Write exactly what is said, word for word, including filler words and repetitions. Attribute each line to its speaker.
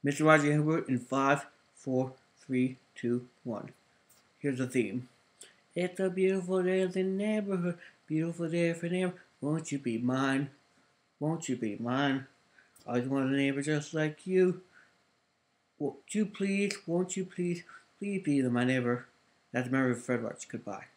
Speaker 1: Mister Roger Hilbert in five, four, three, two, one. Here's the theme. It's a beautiful day in the neighborhood, beautiful day for neighbor. Won't you be mine? Won't you be mine? I just want a neighbor just like you. Won't you please, won't you please, please be my neighbor. That's Mary Fred Roach. Goodbye.